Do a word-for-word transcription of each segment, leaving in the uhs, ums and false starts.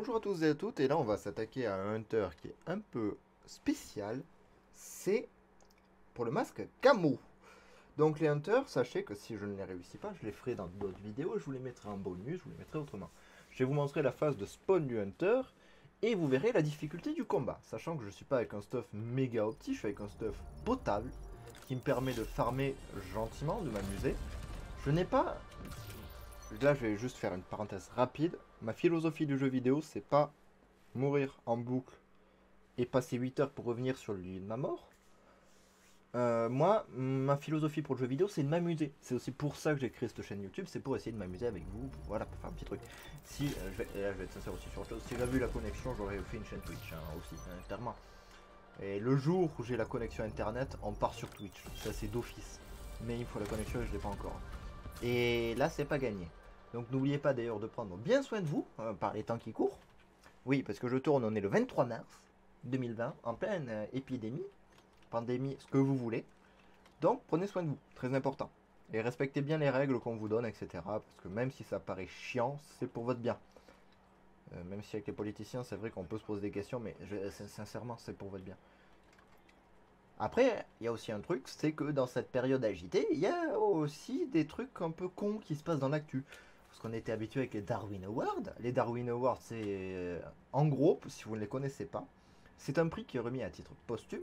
Bonjour à tous et à toutes, et là on va s'attaquer à un hunter qui est un peu spécial, c'est pour le masque camo. Donc les hunters, sachez que si je ne les réussis pas, je les ferai dans d'autres vidéos, je vous les mettrai en bonus, je vous les mettrai autrement. Je vais vous montrer la phase de spawn du hunter, et vous verrez la difficulté du combat, sachant que je ne suis pas avec un stuff méga opti, je suis avec un stuff potable, qui me permet de farmer gentiment, de m'amuser. Je n'ai pas... Là je vais juste faire une parenthèse rapide, ma philosophie du jeu vidéo c'est pas mourir en boucle et passer huit heures pour revenir sur le lit de ma mort. Euh, moi, ma philosophie pour le jeu vidéo, c'est de m'amuser. C'est aussi pour ça que j'ai créé cette chaîne YouTube, c'est pour essayer de m'amuser avec vous, voilà, pour faire un petit truc. Si, euh, je, vais, là, je vais être sincère aussi sur autre chose, si j'avais eu la connexion, j'aurais fait une chaîne Twitch, hein, aussi, hein, clairement. Et le jour où j'ai la connexion internet, on part sur Twitch, ça c'est d'office. Mais il faut la connexion et je l'ai pas encore. Et là, c'est pas gagné. Donc n'oubliez pas d'ailleurs de prendre bien soin de vous, euh, par les temps qui courent. Oui, parce que je tourne, on est le vingt-trois mars deux mille vingt, en pleine euh, épidémie, pandémie, ce que vous voulez. Donc, prenez soin de vous, très important. Et respectez bien les règles qu'on vous donne, et cetera. Parce que même si ça paraît chiant, c'est pour votre bien. Euh, même si avec les politiciens, c'est vrai qu'on peut se poser des questions, mais je, sincèrement, c'est pour votre bien. Après, il y a aussi un truc, c'est que dans cette période agitée, il y a aussi des trucs un peu cons qui se passent dans l'actu. Parce qu'on était habitué avec les Darwin Awards. Les Darwin Awards, c'est euh, en gros, si vous ne les connaissez pas, c'est un prix qui est remis à titre posthume.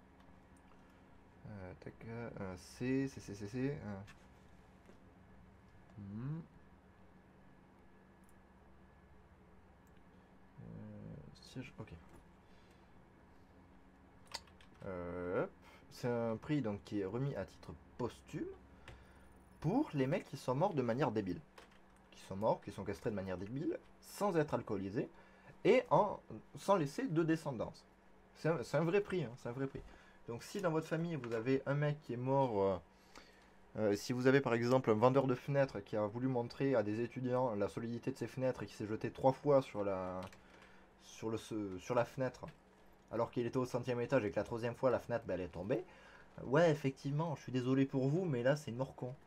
Euh, tac, euh, c'est, c'est, c'est, c'est, c'est. Euh. Hmm. Euh, siège, ok. Euh, c'est un prix donc qui est remis à titre posthume pour les mecs qui sont morts de manière débile. Qui sont morts, qui sont castrés de manière débile, sans être alcoolisés et en, sans laisser de descendance. C'est un, un, vrai prix, hein, c'est un vrai prix. Donc si dans votre famille vous avez un mec qui est mort, euh, euh, si vous avez par exemple un vendeur de fenêtres qui a voulu montrer à des étudiants la solidité de ses fenêtres et qui s'est jeté trois fois sur la, sur le, sur la fenêtre, alors qu'il était au centième étage et que la troisième fois la fenêtre ben, elle est tombée, ouais effectivement, je suis désolé pour vous, mais là c'est une mort con.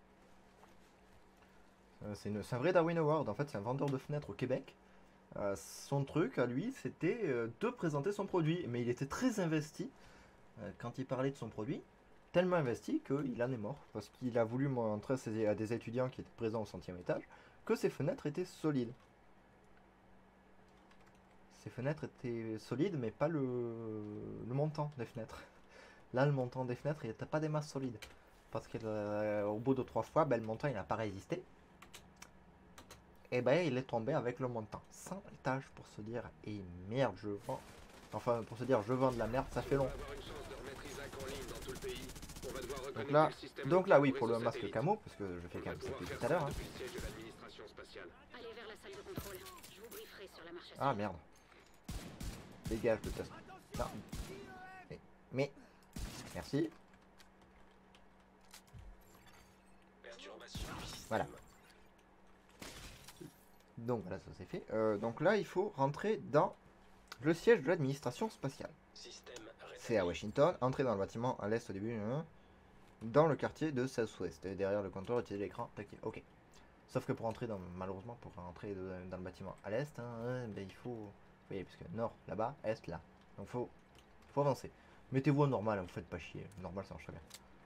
Euh, c'est un vrai Darwin Award, en fait c'est un vendeur de fenêtres au Québec. Euh, son truc à lui c'était euh, de présenter son produit, mais il était très investi euh, quand il parlait de son produit, tellement investi qu'il en est mort, parce qu'il a voulu montrer à des étudiants qui étaient présents au centième étage que ses fenêtres étaient solides. Ces fenêtres étaient solides, mais pas le, le montant des fenêtres. Là, le montant des fenêtres, il n'était pas des masses solides. Parce qu'au euh, bout de trois fois, ben, le montant, il n'a pas résisté. Et ben, il est tombé avec le montant. cent étages pour se dire, et merde, je vends. Enfin, pour se dire, je vends de la merde, ça fait long. Donc là, donc là, oui, pour le masque camo, parce que je fais quand même ça depuis tout à l'heure. Hein. Ah merde. Dégage de test. Non. Mais, mais. Merci. Voilà. Donc voilà, ça c'est fait. Euh, donc là, il faut rentrer dans le siège de l'administration spatiale. C'est à Washington. Entrer dans le bâtiment à l'est au début. Hein, dans le quartier de Southwest. Et derrière le comptoir, utiliser l'écran tactile. Ok. Sauf que pour entrer dans, malheureusement, pour rentrer de, dans le bâtiment à l'est, hein, ben, il faut, vous voyez, puisque nord là-bas, est là. Donc faut, faut avancer. Mettez-vous en normal, hein, vous faites pas chier. Normal, ça marche très bien.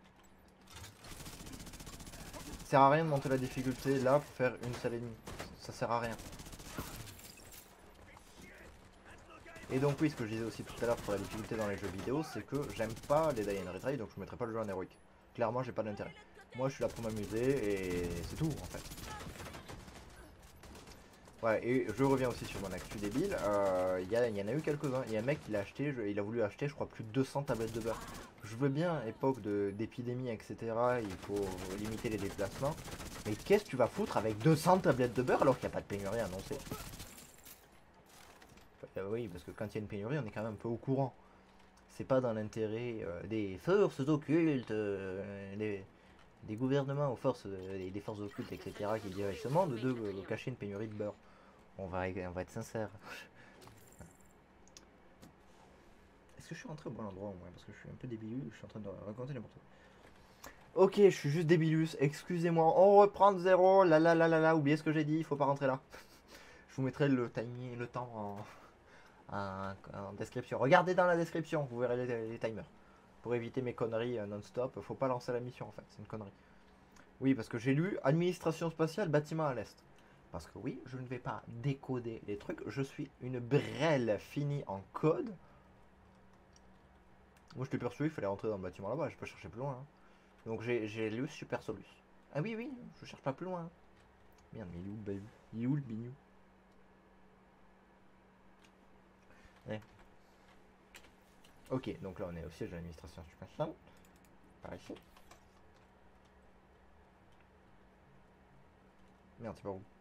Ça sert à rien de monter la difficulté là pour faire une seule ennemie. Ça sert à rien. Et donc oui, ce que je disais aussi tout à l'heure pour la difficulté dans les jeux vidéo, c'est que j'aime pas les die and retry, donc je ne mettrai pas le jeu en héroïque. Clairement, j'ai pas d'intérêt. Moi, je suis là pour m'amuser et c'est tout en fait. Ouais, et je reviens aussi sur mon actu débile. Euh, Il y, y en a eu quelques-uns. Il y a un mec qui l'a acheté, je, il a voulu acheter, je crois, plus de deux cents tablettes de beurre. Je veux bien, époque d'épidémie, et cetera. Il faut limiter les déplacements. Mais qu'est-ce que tu vas foutre avec deux cents tablettes de beurre alors qu'il n'y a pas de pénurie annoncée? Enfin, oui, parce que quand il y a une pénurie, on est quand même un peu au courant. C'est pas dans l'intérêt euh, des forces occultes, euh, des, des gouvernements aux forces, euh, des forces occultes, et cetera qui dirigent ce monde, de, de, de cacher une pénurie de beurre. On va, on va être sincère. Est-ce que je suis rentré au bon endroit au moins? Parce que je suis un peu débilus, je suis en train de raconter n'importe quoi. Ok, je suis juste débilus, excusez-moi. On reprend de zéro, là là là là là, oubliez ce que j'ai dit, il faut pas rentrer là. Je vous mettrai le timing, le temps en, en, en description. Regardez dans la description, vous verrez les, les timers. Pour éviter mes conneries euh, non-stop, faut pas lancer la mission en fait, c'est une connerie. Oui, parce que j'ai lu administration spatiale, bâtiment à l'est. Parce que oui, je ne vais pas décoder les trucs, je suis une brêle finie en code. Moi je t'ai persuadé qu'il fallait rentrer dans le bâtiment là-bas, je peux chercher plus loin. Hein. Donc j'ai lu Super Solus. Ah oui, oui, je cherche pas plus loin. Hein. Merde, mais il est où le Bayou? Il est où le bignou? Ouais. Ok, donc là on est au siège de l'administration spatiale. Par ici. Merde, c'est pas où?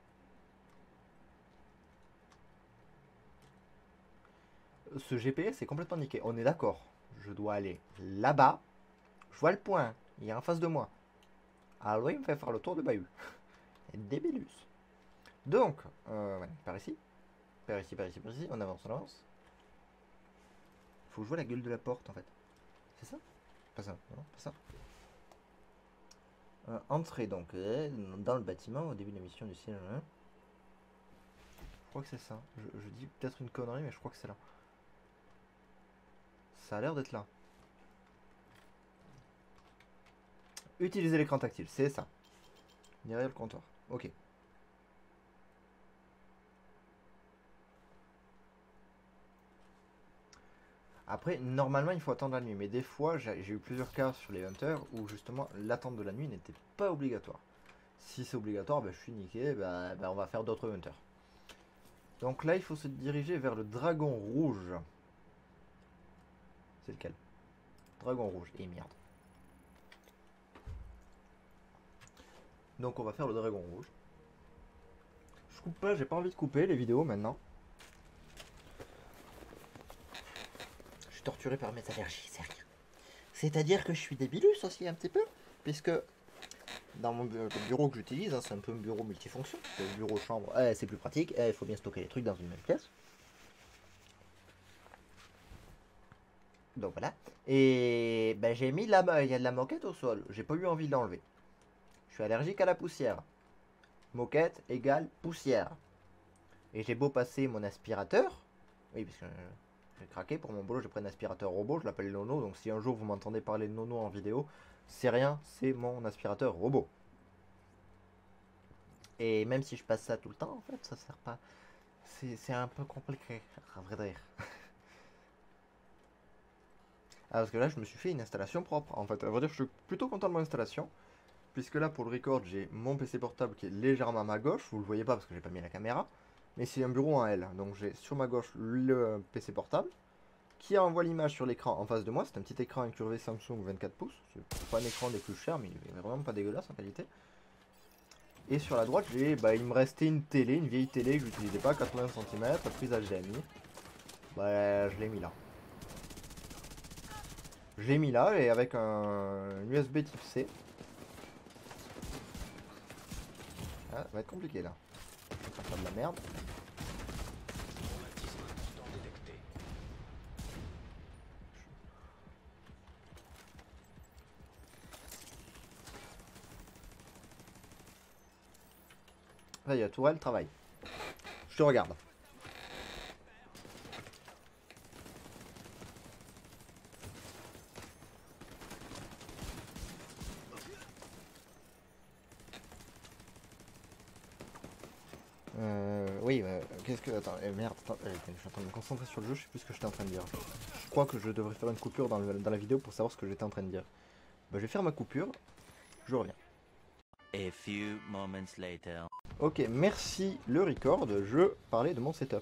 Ce G P S est complètement niqué, on est d'accord. Je dois aller là-bas. Je vois le point, il est en face de moi. Alors il me fait faire le tour de Bayou. Débilus. Donc, euh, ouais, par ici. Par ici, par ici, par ici. On avance, on avance. Faut que je vois la gueule de la porte en fait. C'est ça? Pas ça, non, pas ça. Euh, entrée donc euh, dans le bâtiment au début de la mission du ciel. Hein. Je crois que c'est ça. Je, je dis peut-être une connerie, mais je crois que c'est là. Ça a l'air d'être là. Utiliser l'écran tactile, c'est ça. Derrière le comptoir. Ok. Après, normalement, il faut attendre la nuit. Mais des fois, j'ai eu plusieurs cas sur les hunters où justement l'attente de la nuit n'était pas obligatoire. Si c'est obligatoire, bah, je suis niqué. Bah, bah, on va faire d'autres hunters. Donc là, il faut se diriger vers le dragon rouge. C'est lequel? Dragon rouge. Et merde. Donc on va faire le dragon rouge. Je coupe pas, j'ai pas envie de couper les vidéos maintenant. Je suis torturé par mes allergies, c'est rien. C'est-à-dire que je suis débilus aussi un petit peu, puisque dans mon bu le bureau que j'utilise, hein, c'est un peu un bureau multifonction. Le bureau chambre, eh, c'est plus pratique, il eh, faut bien stocker les trucs dans une même pièce. Donc voilà. Et ben, j'ai mis là-bas, il y a de la moquette au sol, j'ai pas eu envie de l'enlever. Je suis allergique à la poussière. Moquette égale poussière. Et j'ai beau passer mon aspirateur. Oui, parce que euh, j'ai craqué pour mon boulot, j'ai pris un aspirateur robot, je l'appelle Nono. Donc si un jour vous m'entendez parler de Nono en vidéo, c'est rien, c'est mon aspirateur robot. Et même si je passe ça tout le temps, en fait, ça sert pas. C'est un peu compliqué, à vrai dire. Ah, parce que là, je me suis fait une installation propre. En fait, à vrai dire, je suis plutôt content de mon installation. Puisque là, pour le record, j'ai mon P C portable qui est légèrement à ma gauche. Vous le voyez pas parce que j'ai pas mis la caméra. Mais c'est un bureau en L. Donc j'ai sur ma gauche le P C portable qui envoie l'image sur l'écran en face de moi. C'est un petit écran incurvé Samsung vingt-quatre pouces. C'est pas un écran des plus chers, mais il est vraiment pas dégueulasse en qualité. Et sur la droite, j'ai, bah, il me restait une télé, une vieille télé que j'utilisais pas, quatre-vingts centimètres, prise H D M I. Bah, je l'ai mis là. Je l'ai mis là et avec un U S B type C. Ah, ça va être compliqué là. Je vais faire de la merde. Là, il y a Tourelle, travail. Je te regarde. Euh, oui, euh, qu'est-ce que... Attends, eh, merde, attends, eh, je suis en train de me concentrer sur le jeu, je sais plus ce que j'étais en train de dire. Je crois que je devrais faire une coupure dans, le, dans la vidéo pour savoir ce que j'étais en train de dire. Bah, je vais faire ma coupure, je reviens. A few moments later. Ok, merci le record, je parlais de mon setup.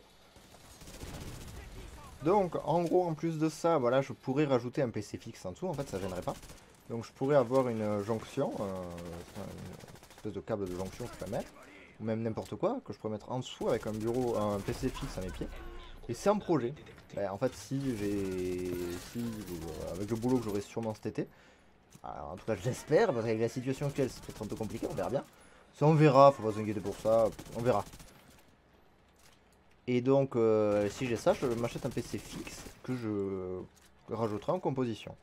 Donc, en gros, en plus de ça, voilà, je pourrais rajouter un P C fixe en dessous, en fait, ça gênerait pas. Donc, je pourrais avoir une jonction, euh, une espèce de câble de jonction que je peux mettre, ou même n'importe quoi, que je pourrais mettre en dessous avec un bureau, un P C fixe à mes pieds. Et c'est un projet. Ben, en fait, si j'ai, si, euh, avec le boulot que j'aurai sûrement cet été, alors, en tout cas, j'espère, parce qu'avec la situation actuelle, c'est peut-être un peu compliqué, on verra bien. Ça, on verra, faut pas s'inquiéter pour ça, on verra. Et donc, euh, si j'ai ça, je m'achète un P C fixe que je rajouterai en composition.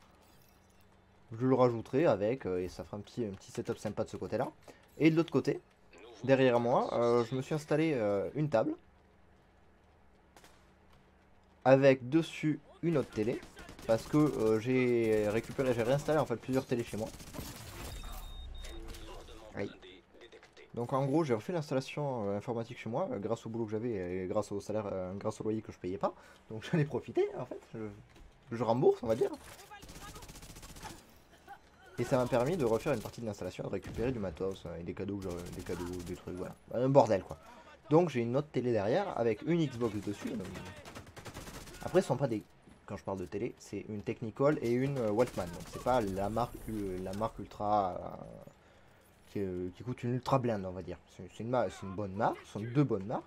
Je le rajouterai avec, euh, et ça fera un petit, un petit setup sympa de ce côté-là. Et de l'autre côté, derrière moi, euh, je me suis installé euh, une table avec dessus une autre télé parce que euh, j'ai récupéré, j'ai réinstallé en fait plusieurs télés chez moi. Aïe. Donc en gros, j'ai refait l'installation euh, informatique chez moi euh, grâce au boulot que j'avais et grâce au salaire, euh, grâce au loyer que je payais pas. Donc j'en ai profité en fait. Je, je rembourse, on va dire. Et ça m'a permis de refaire une partie de l'installation, de récupérer du matos euh, et des cadeaux, que j'aurais- des cadeaux, des trucs, voilà. Un bordel quoi. Donc j'ai une autre télé derrière avec une Xbox dessus. Donc, après, ce sont pas des. Quand je parle de télé, c'est une Technicolor et une euh, Walkman. Donc c'est pas la marque, euh, la marque ultra. euh, qui, euh, qui coûte une ultra blinde, on va dire. C'est c'est une, ma- c'est une bonne marque, ce sont deux bonnes marques.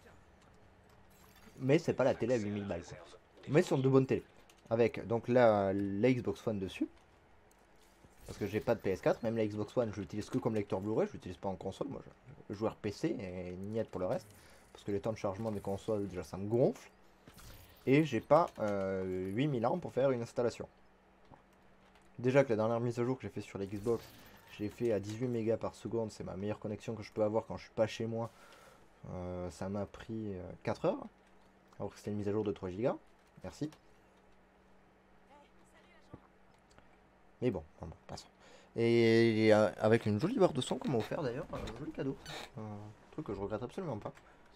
Mais c'est pas la télé à huit mille balles quoi. Mais ce sont deux bonnes télés. Avec donc la, la Xbox One dessus. Parce que j'ai pas de P S quatre, même la Xbox One je l'utilise que comme lecteur Blu-ray, je l'utilise pas en console, moi je joueur P C et niette pour le reste. Parce que les temps de chargement des consoles, déjà ça me gonfle. Et j'ai pas euh, huit mille ans pour faire une installation. Déjà que la dernière mise à jour que j'ai fait sur la Xbox, j'ai fait à dix-huit mégas par seconde, c'est ma meilleure connexion que je peux avoir quand je suis pas chez moi. Euh, ça m'a pris euh, quatre heures, alors que c'était une mise à jour de trois gigas. Merci. Mais bon, bon, bon, passons. Et, et, euh, avec une jolie barre de son qu'on m'a offert d'ailleurs, un joli cadeau. Un truc que je regrette absolument pas.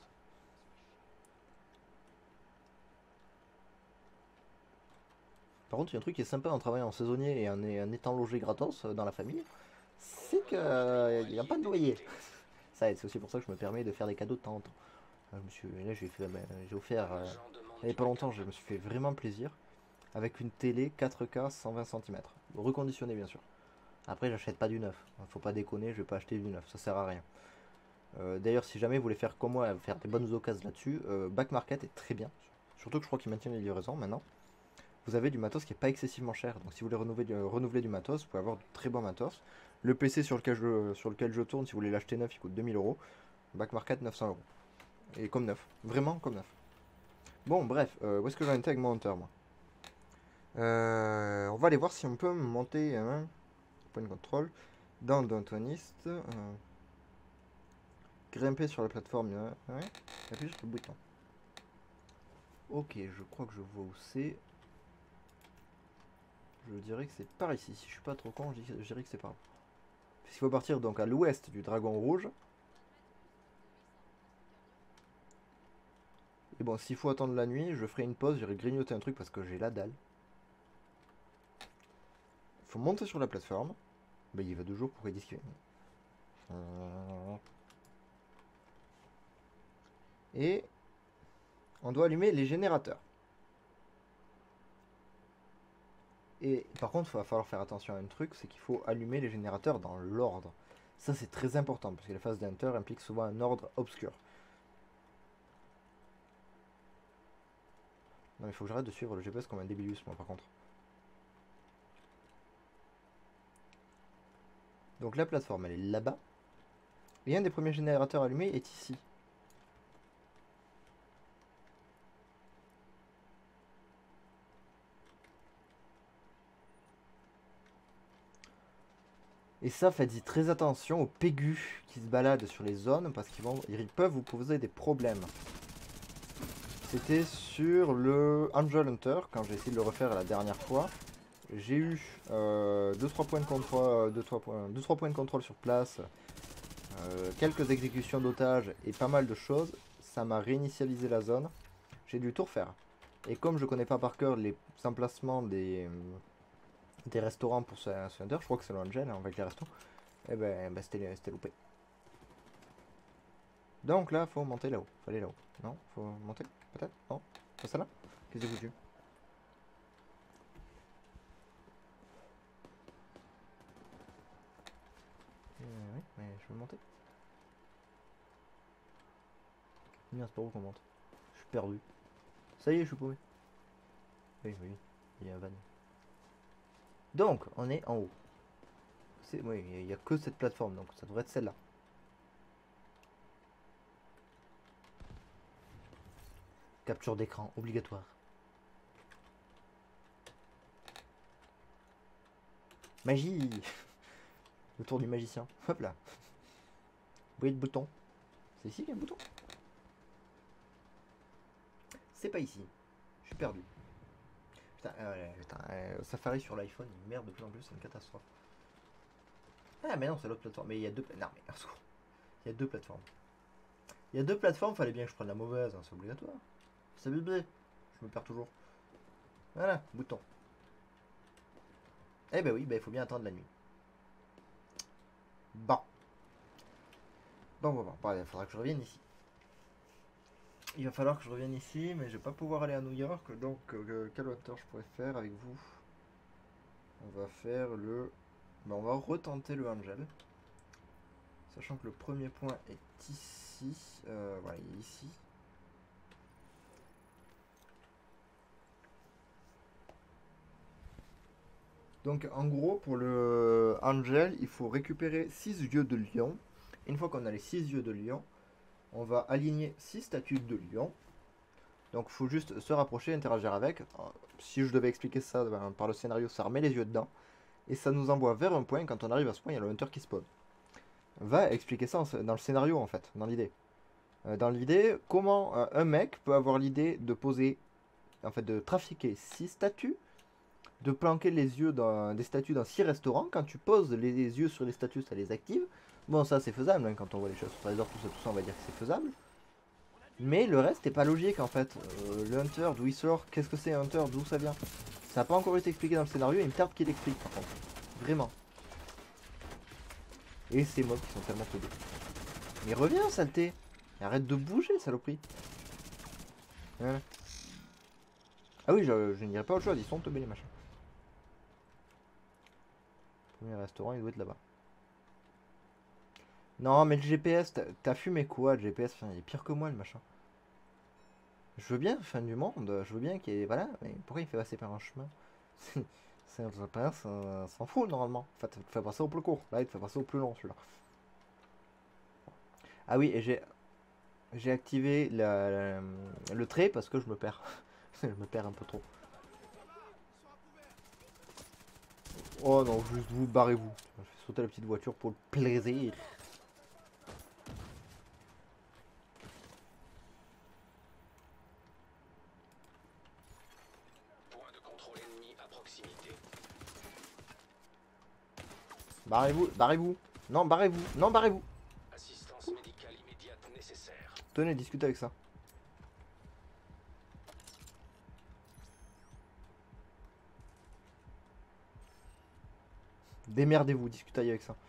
Par contre, il y a un truc qui est sympa en travaillant en saisonnier et en, en étant logé gratos euh, dans la famille, c'est qu'il n'y a pas de loyer. Ça aide, c'est aussi pour ça que je me permets de faire des cadeaux de temps en temps. Je me suis, là, j'ai fait, ben, j'ai offert, euh, il n'y a pas longtemps, je me suis fait vraiment plaisir avec une télé quatre K cent vingt centimètres, reconditionnée bien sûr. Après, j'achète pas du neuf, faut pas déconner, je vais pas acheter du neuf, ça sert à rien. Euh, D'ailleurs, si jamais vous voulez faire comme moi, faire des bonnes occasions là-dessus, euh, Back Market est très bien. Surtout que je crois qu'ils maintiennent les livraisons maintenant. Vous avez du matos qui est pas excessivement cher. Donc si vous voulez renouveler, du- renouveler du matos, vous pouvez avoir de très bons matos. Le P C sur lequel je, sur lequel je tourne, si vous voulez l'acheter neuf, il coûte deux mille euros. Back Market neuf cents euros. Et comme neuf. Vraiment comme neuf. Bon, bref, euh, où est-ce que j'en étais avec mon hunter, moi Euh, On va aller voir si on peut monter un point de contrôle dans Dantonist. Euh, grimper sur la plateforme. Ouais. Appuie sur le bouton. Ok, je crois que je vois où c'est. Je dirais que c'est par ici. Si je suis pas trop con, je dirais que c'est par là. Puisqu'il faut partir donc à l'ouest du dragon rouge. Et bon, s'il faut attendre la nuit, je ferai une pause, j'irai grignoter un truc parce que j'ai la dalle. Il faut monter sur la plateforme. Bah, il va deux jours, pourquoi ils disent qu'il Et on doit allumer les générateurs. Et par contre, il va falloir faire attention à un truc, c'est qu'il faut allumer les générateurs dans l'ordre. Ça, c'est très important, parce que les phases d'Hunter impliquent souvent un ordre obscur. Non, il faut que j'arrête de suivre le G P S comme un débilus, moi, par contre. Donc la plateforme, elle est là-bas. Et un des premiers générateurs allumés est ici. Et ça, faites-y très attention aux pégus qui se baladent sur les zones parce qu'ils vont, ils peuvent vous poser des problèmes. C'était sur le Angel Hunter, quand j'ai essayé de le refaire la dernière fois. J'ai eu euh, deux trois points de contrôle, deux trois points, deux, trois points de contrôle sur place, euh, quelques exécutions d'otages et pas mal de choses. Ça m'a réinitialisé la zone. J'ai dû tout refaire. Et comme je connais pas par cœur les emplacements des, des restaurants pour ce, ce Hunter, je crois que c'est l'Angel hein, avec les restos, et ben, ben c'était loupé. Donc là, faut monter là-haut. Fallait là-haut. Non, faut monter peut-être. Non, c'est ça là. Qu'est-ce que vous foutu? Euh, oui, mais je veux monter. Bien, c'est par où qu'on monte? Je suis perdu. Ça y est, je suis paumé. Oui, oui, il y a un van. Donc, on est en haut. Oui, il n'y a que cette plateforme, donc ça devrait être celle-là. Capture d'écran obligatoire. Magie. Le tour du magicien. Hop là. Où est le bouton? C'est ici qu'il y a le bouton? C'est pas ici. Je suis perdu. Putain, euh, putain euh, Safari sur l'iPhone, il merde de plus en plus, c'est une catastrophe. Ah mais non, c'est l'autre plateforme. Mais il y a deux... Non mais, à secours. Il y a deux plateformes. Il y a deux plateformes, fallait bien que je prenne la mauvaise, hein, c'est obligatoire. C'est bébé. Je me perds toujours. Voilà, bouton. Eh ben oui, ben il faut bien attendre la nuit. Bon. Bon, bon, bon, bon, il faudra que je revienne ici. Il va falloir que je revienne ici, mais je vais pas pouvoir aller à New York, donc euh, quel hunter je pourrais faire avec vous? On va faire le... Ben, on va retenter le Angel. Sachant que le premier point est ici. Euh, voilà, il est ici. Donc en gros, pour le Angel, il faut récupérer six yeux de lion. Une fois qu'on a les six yeux de lion, on va aligner six statues de lion. Donc il faut juste se rapprocher, interagir avec. Si je devais expliquer ça ben, par le scénario, ça remet les yeux dedans. Et ça nous envoie vers un point. Quand on arrive à ce point, il y a le hunter qui spawn. On va expliquer ça dans le scénario en fait, dans l'idée. Dans l'idée, comment euh, un mec peut avoir l'idée de poser, en fait de trafiquer six statues, de planquer les yeux dans des statues dans six restaurants. Quand tu poses les, les yeux sur les statues, ça les active. Bon, ça c'est faisable, hein, quand on voit les choses sur Trésor, tout ça, tout ça, on va dire que c'est faisable. Mais le reste est pas logique en fait. Euh, le hunter, d'où il sort, qu'est-ce que c'est un hunter, d'où ça vient? Ça n'a pas encore été expliqué dans le scénario, il me tarde qu'il l'explique par contre. Vraiment. Et ces mobs qui sont tellement teubés. Mais reviens, saleté! Arrête de bouger, saloperie! Voilà. Ah oui, je, je n'irai pas autre chose, ils sont teubés les machins. Premier restaurant, il doit être là-bas. Non, mais le G P S, t'as fumé quoi le G P S? Enfin, il est pire que moi le machin. Je veux bien, fin du monde, je veux bien qu'il y ait. Voilà, mais pourquoi il fait passer par un chemin? C'est un G P S, euh, s'en fout normalement. En fait, il te fait passer au plus court. Là, il te fait passer au plus long celui-là. Ah oui, et j'ai. J'ai activé la, la, le trait parce que je me perds. Je me perds un peu trop. Oh non, juste vous, barrez-vous. Je vais sauter la petite voiture pour le plaisir. Point de contrôle ennemi à proximité. Barrez-vous, barrez-vous. Non, barrez-vous. Non, barrez-vous. Assistance médicale immédiate nécessaire. Tenez, discutez avec ça. Démerdez-vous, discutez avec ça.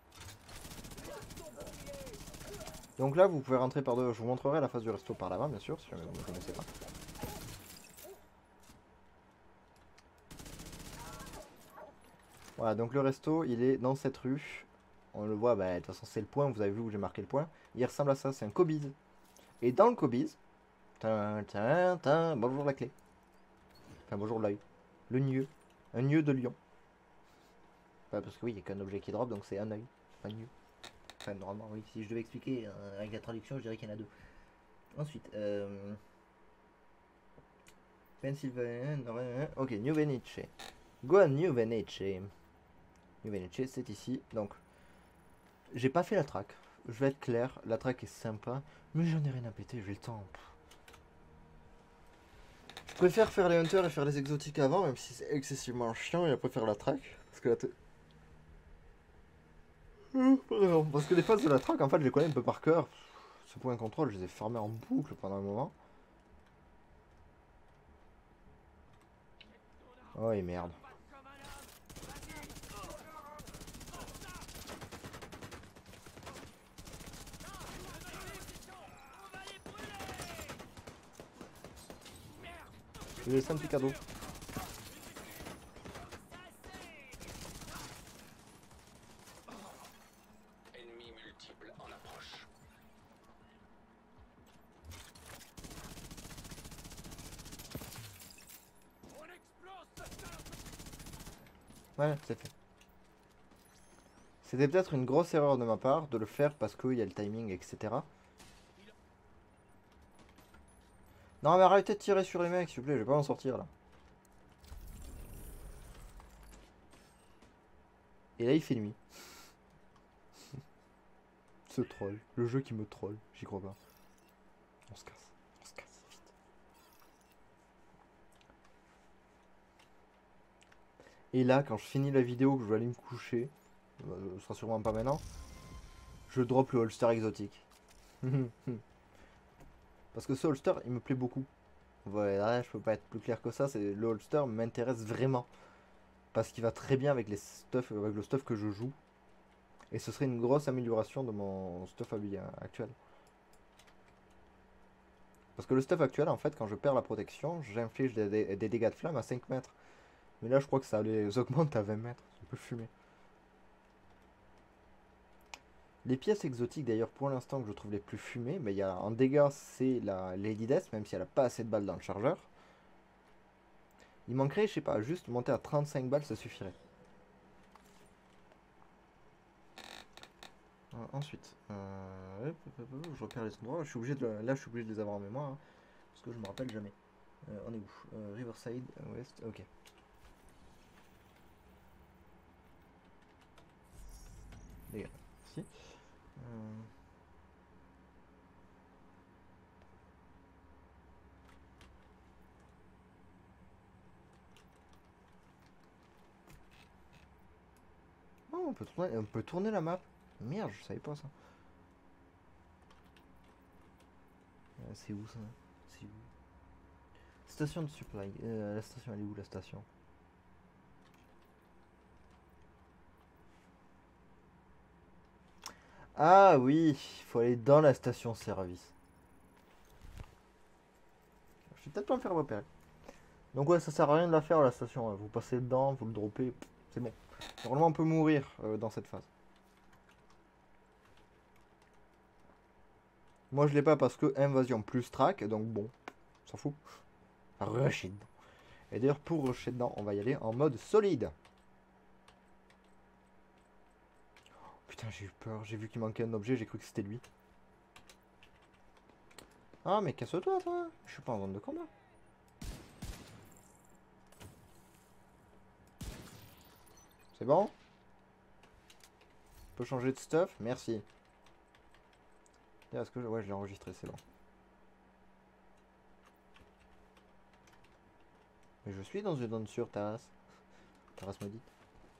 Donc là, vous pouvez rentrer par deux. Je vous montrerai la face du resto par là-bas, bien sûr, si jamais vous ne connaissez pas. Voilà, donc le resto, il est dans cette rue. On le voit, bah, de toute façon, c'est le point. Vous avez vu où j'ai marqué le point. Il ressemble à ça, c'est un Cobiz. Et dans le Cobiz, bonjour la clé. Enfin, bonjour l'œil. Le nieu. Un nieu de lion. Bah, parce que oui, il n'y a qu'un objet qui drop, donc c'est un œil, pas un nieu. Enfin, normalement, oui, si je devais expliquer euh, avec la traduction, je dirais qu'il y en a deux. Ensuite, euh... Pennsylvania, ok, New Venice. Go à New Venice. New Venice, c'est ici. Donc, j'ai pas fait la track. Je vais être clair, la track est sympa, mais j'en ai rien à péter, j'ai le temps. Je préfère faire les hunters et faire les exotiques avant, même si c'est excessivement chiant, et après faire la track. Parce que la Pardon, parce que les phases de la track, en fait, je les connais un peu par cœur. Ce point de contrôle, je les ai formés en boucle pendant un moment. Oh, et merde. Je vais laisser un petit cadeau. Ennemi multiple en approche. Voilà, c'est fait. C'était peut-être une grosse erreur de ma part de le faire parce qu'il y a le timing, et cetera. Non mais arrêtez de tirer sur les mecs, s'il vous plaît, je vais pas en sortir là. Et là il fait nuit. Ce troll. Le jeu qui me troll. J'y crois pas. On se casse. On se casse. Vite. Et là, quand je finis la vidéo, que je vais aller me coucher, euh, ce sera sûrement pas maintenant, je drop le holster exotique. Parce que ce holster, il me plaît beaucoup. Voilà, je peux pas être plus clair que ça. C'est le holster m'intéresse vraiment. Parce qu'il va très bien avec les stuff, avec le stuff que je joue. Et ce serait une grosse amélioration de mon stuff actuel. Parce que le stuff actuel, en fait, quand je perds la protection, j'inflige des, des, des dégâts de flamme à cinq mètres. Mais là, je crois que ça les augmente à vingt mètres. C'est un peu fumé. Les pièces exotiques, d'ailleurs, pour l'instant, que je trouve les plus fumées, mais il y a en dégâts, c'est la Lady Death, même si elle n'a pas assez de balles dans le chargeur. Il manquerait, je sais pas, juste monter à trente-cinq balles, ça suffirait. Euh, ensuite, euh, je repère les endroits. Je suis obligé de, là, je suis obligé de les avoir en mémoire, hein, parce que je me rappelle jamais. Euh, on est où? euh, Riverside, West, ok. Les gars, si. Euh... Oh, on peut tourner, on peut tourner la map. Merde, je savais pas ça. Euh, c'est où ça? C'est où? Station de supply. Euh, la station, elle est où la station? Ah oui, il faut aller dans la station service. Je vais peut-être pas me faire repérer. Donc ouais, ça sert à rien de la faire la station. Vous passez dedans, vous le droppez, c'est bon. Normalement on peut mourir euh, dans cette phase. Moi je l'ai pas parce que invasion plus track, donc bon, on s'en fout. Rusher dedans. Et d'ailleurs pour rusher dedans, on va y aller en mode solide. Oh, putain, j'ai eu peur, j'ai vu qu'il manquait un objet, j'ai cru que c'était lui. Ah mais casse-toi toi, je suis pas en zone de combat. C'est bon? On peut changer de stuff? Merci. Est-ce que je... Ouais, je l'ai enregistré, c'est bon. Mais je suis dans une zone sûre, Taras. Taras me dit.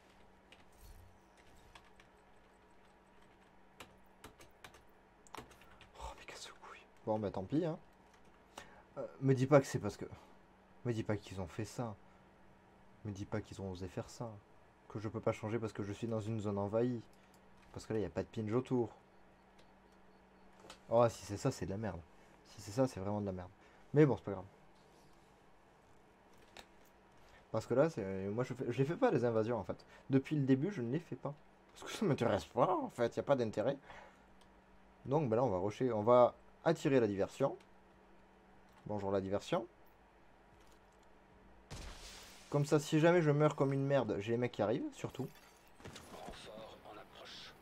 Oh, mais casse-couille. Bon, bah tant pis, hein. Euh, me dis pas que c'est parce que... Me dis pas qu'ils ont fait ça. Me dis pas qu'ils ont osé faire ça. Que je peux pas changer parce que je suis dans une zone envahie. Parce que là, il n'y a pas de pinge autour. Oh, si c'est ça, c'est de la merde. Si c'est ça, c'est vraiment de la merde. Mais bon, c'est pas grave. Parce que là, c'est moi, je, fais... je les fais pas, les invasions, en fait. Depuis le début, je ne les fais pas. Parce que ça m'intéresse pas, en fait. Il n'y a pas d'intérêt. Donc, ben là, on va rusher. On va attirer la diversion. Bonjour, la diversion. Comme ça, si jamais je meurs comme une merde, j'ai les mecs qui arrivent, surtout. Renfort en approche.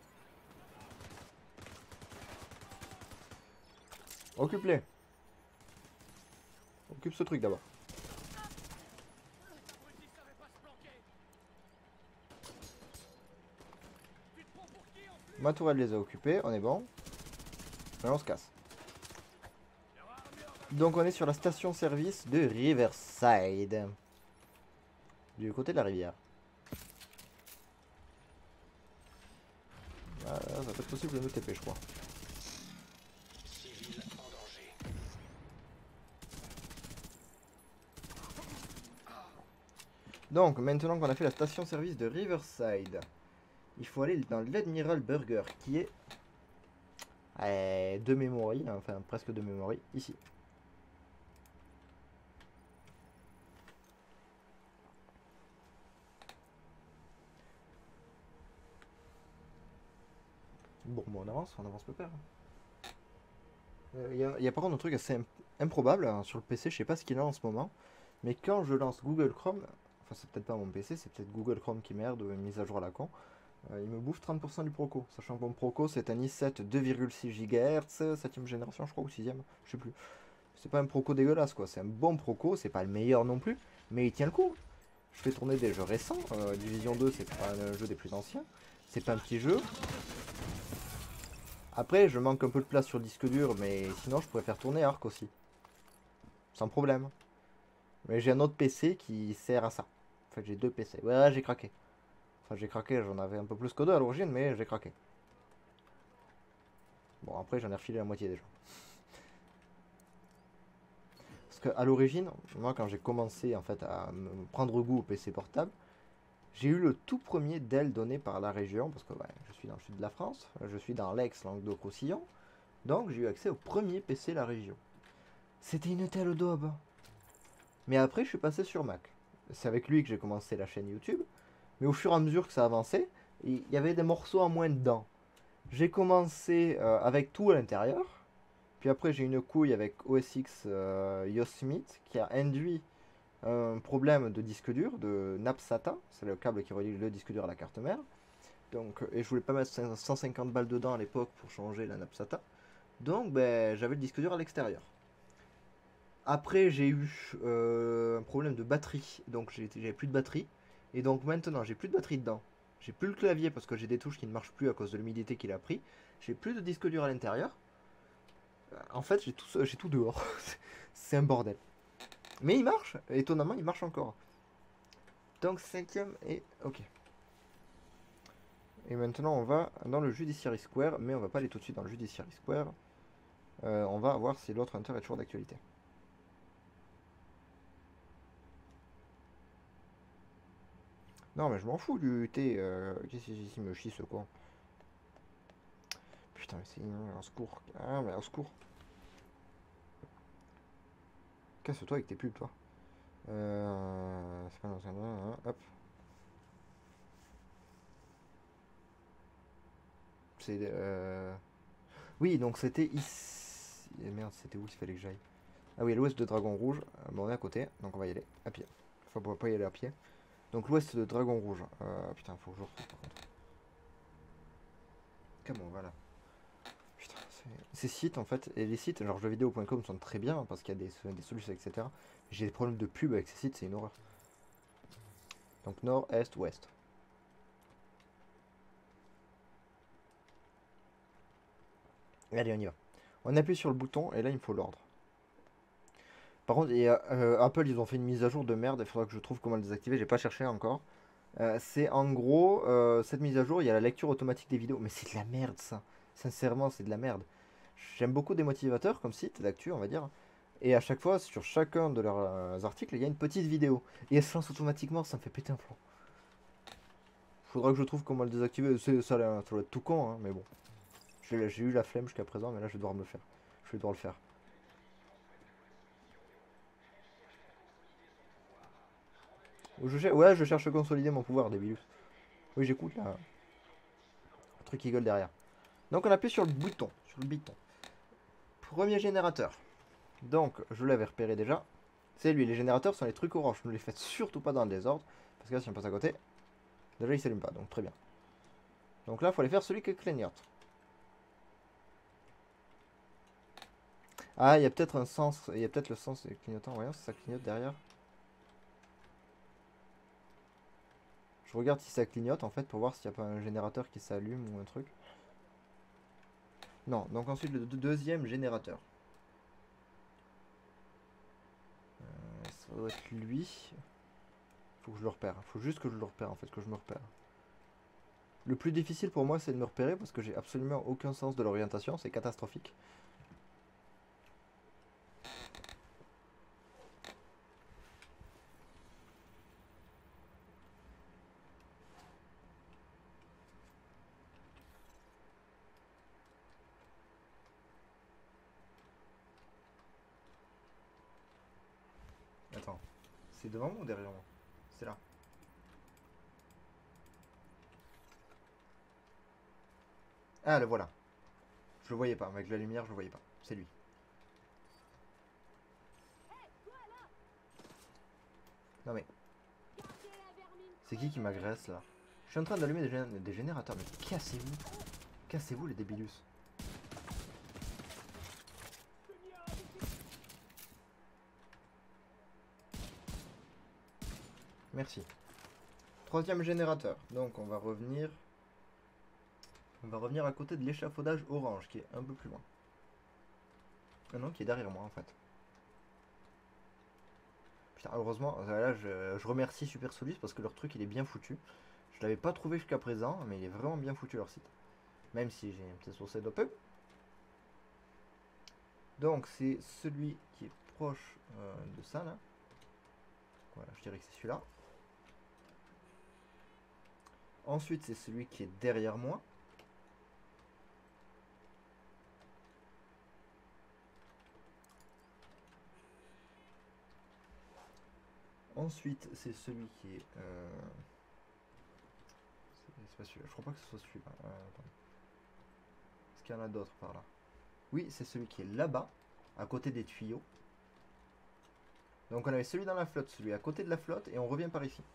Occupe-les. Occupe ce truc d'abord. Ma tourelle les a occupés, on est bon. Maintenant on se casse. Donc on est sur la station service de Riverside. Du côté de la rivière. Ah, ça peut être possible de me T P, je crois. Civil en danger. Donc maintenant qu'on a fait la station service de Riverside, il faut aller dans l'Admiral Burger qui est euh, de mémoire, enfin presque de mémoire, ici. Bon, bon, on avance, on avance peu peur. Il euh, y, y a par contre un truc assez imp improbable hein, sur le P C, je sais pas ce qu'il a en ce moment, mais quand je lance Google Chrome, enfin c'est peut-être pas mon P C, c'est peut-être Google Chrome qui merde, une mise à jour à la con, euh, il me bouffe trente pour cent du Proco, sachant que mon Proco c'est un i sept deux virgule six gigahertz, septième génération je crois, ou sixième, je sais plus. C'est pas un Proco dégueulasse quoi, c'est un bon Proco, c'est pas le meilleur non plus, mais il tient le coup. Je fais tourner des jeux récents, euh, Division deux c'est pas un jeu des plus anciens, c'est pas un petit jeu. Après, je manque un peu de place sur le disque dur, mais sinon, je pourrais faire tourner Arc aussi. Sans problème. Mais j'ai un autre P C qui sert à ça. En fait, j'ai deux P C. Ouais, j'ai craqué. Enfin, j'ai craqué, j'en avais un peu plus que deux à l'origine, mais j'ai craqué. Bon, après, j'en ai refilé la moitié déjà. Parce qu'à l'origine, moi, quand j'ai commencé en fait à me prendre goût au P C portable, j'ai eu le tout premier Dell donné par la région, parce que ouais, je suis dans le sud de la France, je suis dans l'ex-Languedoc-Roussillon, donc j'ai eu accès au premier P C de la région. C'était une telle daube. Mais après, je suis passé sur Mac. C'est avec lui que j'ai commencé la chaîne YouTube. Mais au fur et à mesure que ça avançait, il y avait des morceaux en moins dedans. J'ai commencé euh, avec tout à l'intérieur. Puis après, j'ai une couille avec O S X euh, Yosemite qui a induit un problème de disque dur, de nappe SATA. C'est le câble qui relie le disque dur à la carte mère. Donc, et je voulais pas mettre cent cinquante balles dedans à l'époque pour changer la nappe SATA. Donc, ben, j'avais le disque dur à l'extérieur. Après, j'ai eu euh, un problème de batterie. Donc, j'avais plus de batterie. Et donc, maintenant, j'ai plus de batterie dedans. J'ai plus le clavier parce que j'ai des touches qui ne marchent plus à cause de l'humidité qu'il a pris. J'ai plus de disque dur à l'intérieur. En fait, j'ai tout, j'ai tout dehors. C'est un bordel. Mais il marche. Étonnamment, il marche encore. Donc, cinquième et... Ok. Et maintenant, on va dans le Judiciary Square. Mais on va pas aller tout de suite dans le Judiciary Square. Euh, on va voir si l'autre Hunter est toujours d'actualité. Non, mais je m'en fous du thé. Euh... Qu'est-ce qu'il me chie ce con? Putain, mais c'est un secours. Ah, mais un secours. Casse-toi avec tes pubs, toi. Euh... C'est pas dans un... Hein, hop. C'est... Euh... Oui, donc c'était ici... Et merde, c'était où il fallait que j'aille? Ah oui, l'ouest de Dragon Rouge. Bon, on est à côté, donc on va y aller à pied. Enfin, on va pas y aller à pied. Donc l'ouest de Dragon Rouge. Euh, putain, faut que je retrouve par contre. Comment, voilà. Putain, ces sites en fait, et les sites genre jeuxvideo point com sont très bien parce qu'il y a des, des solutions, et cetera. J'ai des problèmes de pub avec ces sites, c'est une horreur. Donc nord, est, ouest. Et allez, on y va. On appuie sur le bouton et là il me faut l'ordre. Par contre, et, euh, Apple ils ont fait une mise à jour de merde, il faudra que je trouve comment le désactiver, j'ai pas cherché encore. Euh, c'est en gros, euh, cette mise à jour, il y a la lecture automatique des vidéos. Mais c'est de la merde ça. Sincèrement, c'est de la merde. J'aime beaucoup des motivateurs comme site d'actu, on va dire. Et à chaque fois, sur chacun de leurs euh, articles, il y a une petite vidéo. Et elle se lance automatiquement, ça me fait péter un plomb. Faudra que je trouve comment le désactiver. Ça, ça doit être tout con, hein, mais bon. J'ai eu la flemme jusqu'à présent, mais là je vais devoir me le faire. Je vais devoir le faire. Je ouais, je cherche à consolider mon pouvoir, Débilus. Oui, j'écoute là. Un truc qui gueule derrière. Donc on appuie sur le bouton. Sur le bouton. Premier générateur. Donc, je l'avais repéré déjà. C'est lui, les générateurs sont les trucs orange. Ne les faites surtout pas dans le désordre. Parce que là, si on passe à côté, déjà il s'allume pas. Donc, très bien. Donc là, il faut aller faire celui qui clignote. Ah, il y a peut-être un sens. Il y a peut-être le sens des clignotants. Voyons si ça clignote derrière. Je regarde si ça clignote en fait pour voir s'il n'y a pas un générateur qui s'allume ou un truc. Non, donc ensuite le deuxième générateur. Euh, ça doit être lui. Faut que je le repère. Faut juste que je le repère en fait, que je me repère. Le plus difficile pour moi c'est de me repérer parce que j'ai absolument aucun sens de l'orientation, c'est catastrophique. Attends, c'est devant moi ou derrière moi? C'est là. Ah, le voilà. Je le voyais pas, avec la lumière, je le voyais pas. C'est lui. Non mais... C'est qui qui m'agresse là? Je suis en train d'allumer des, gén des générateurs, mais cassez-vous. Cassez-vous les débilus. Merci. Troisième générateur. Donc on va revenir... On va revenir à côté de l'échafaudage orange qui est un peu plus loin. Ah non, qui est derrière moi en fait. Putain, heureusement, là je, je remercie Super Solus parce que leur truc il est bien foutu. Je l'avais pas trouvé jusqu'à présent, mais il est vraiment bien foutu leur site. Même si j'ai un petit sourcil de peu. Donc c'est celui qui est proche euh, de ça là. Voilà, je dirais que c'est celui-là. Ensuite c'est celui qui est derrière moi. Ensuite c'est celui qui est... Euh... C'est pas celui-là, je crois pas que ce soit celui-là. Euh, Est-ce qu'il y en a d'autres par là? Oui, c'est celui qui est là-bas, à côté des tuyaux. Donc on avait celui dans la flotte, celui à côté de la flotte, et on revient par ici.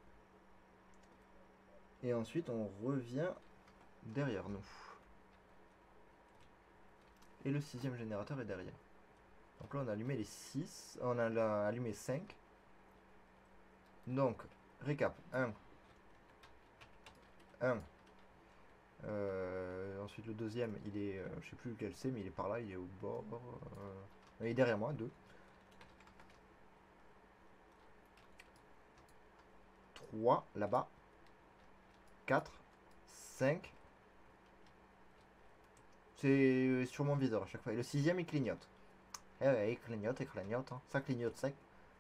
Et ensuite on revient derrière nous. Et le sixième générateur est derrière. Donc là on a allumé les six, on a là, allumé cinq. Donc, récap, un. un. Euh, ensuite le deuxième, il est, euh, je sais plus lequel c'est, mais il est par là, il est au bord. Euh, il est derrière moi, deux. trois là-bas. quatre. cinq. C'est sur mon viseur à chaque fois. Et le sixième, il clignote. Eh ouais, il clignote, il clignote. Hein. Ça clignote sec.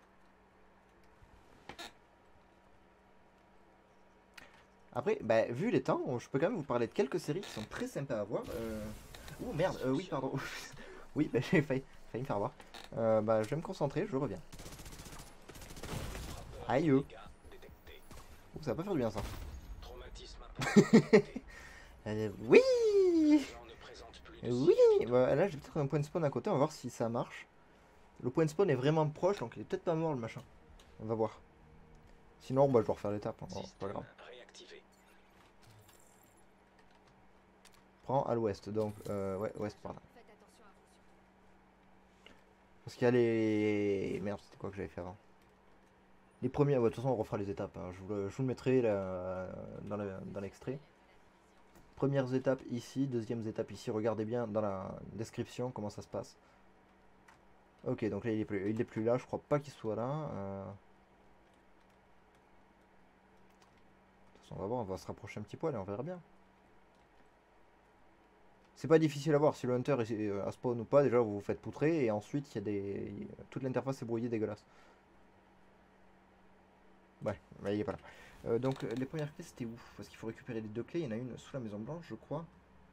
Après, bah, vu les temps, je peux quand même vous parler de quelques séries qui sont très sympas à voir. Euh... Ouh, merde, euh, oui, pardon. Oui, bah, j'ai failli, failli me faire voir. Euh, bah, je vais me concentrer, je reviens. Aïe. Ouh, ça va pas faire du bien, ça. euh, oui. Oui, bah, là j'ai peut-être un point de spawn à côté, on va voir si ça marche. Le point de spawn est vraiment proche, donc il est peut-être pas mort le machin. On va voir. Sinon, bah, je dois refaire l'étape, hein. Oh, c'est pas grave. Prends à l'ouest, donc euh, ouais, ouest par là. Parce qu'il y a les... Merde, c'était quoi que j'avais fait avant? Les premiers, ouais, de toute façon on refera les étapes, hein. je, vous le, je vous le mettrai là, dans l'extrait. Premières étapes ici, deuxième étape ici, regardez bien dans la description comment ça se passe. Ok, donc là il est plus, il est plus là, je crois pas qu'il soit là. Euh... De toute façon, on va voir, on va se rapprocher un petit poil et on verra bien. C'est pas difficile à voir si le hunter est à spawn ou pas, déjà vous vous faites poutrer et ensuite il y a des... toute l'interface est brouillée, dégueulasse. Ouais, mais il est pas là. Euh, donc les premières clés c'était où? Parce qu'il faut récupérer les deux clés, il y en a une sous la maison blanche je crois.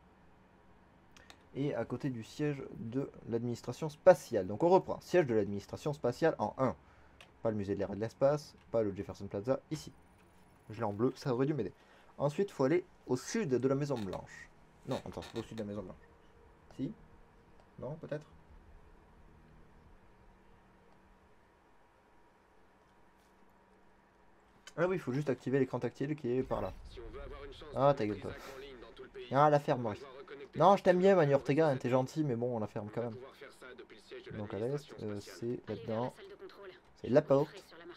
Et à côté du siège de l'administration spatiale. Donc on reprend, siège de l'administration spatiale en un. Pas le musée de l'air et de l'espace, pas le Jefferson Plaza, ici. Je l'ai en bleu, ça aurait dû m'aider. Ensuite il faut aller au sud de la maison blanche. Non, attends, c'est pas au sud de la maison blanche. Si? Non, peut-être? Ah oui, il faut juste activer l'écran tactile qui est par là. Ah, ta gueule, toi. Ah, la ferme, Maurice. Non, je t'aime bien, Manu Ortega, hein, t'es gentil, mais bon, on la ferme quand même. Donc à l'est, euh, c'est là-dedans. C'est la porte.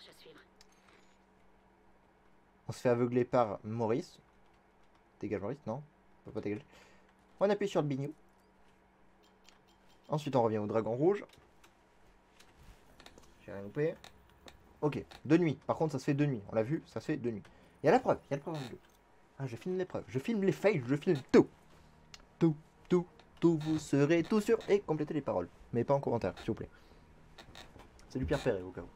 On se fait aveugler par Maurice. Dégage, Maurice, non? On peut pas dégager. On appuie sur le bignou. Ensuite, on revient au dragon rouge. J'ai rien loupé. Ok, de nuit. Par contre, ça se fait de nuit. On l'a vu, ça se fait de nuit. Il y a la preuve, il y a la preuve en vidéo. Ah, je filme l'épreuve, je filme les fails, je filme tout. Tout, tout, tout. Vous serez tout sûr et complétez les paroles. Mais pas en commentaire, s'il vous plaît. C'est du Pierre Perret au cas où.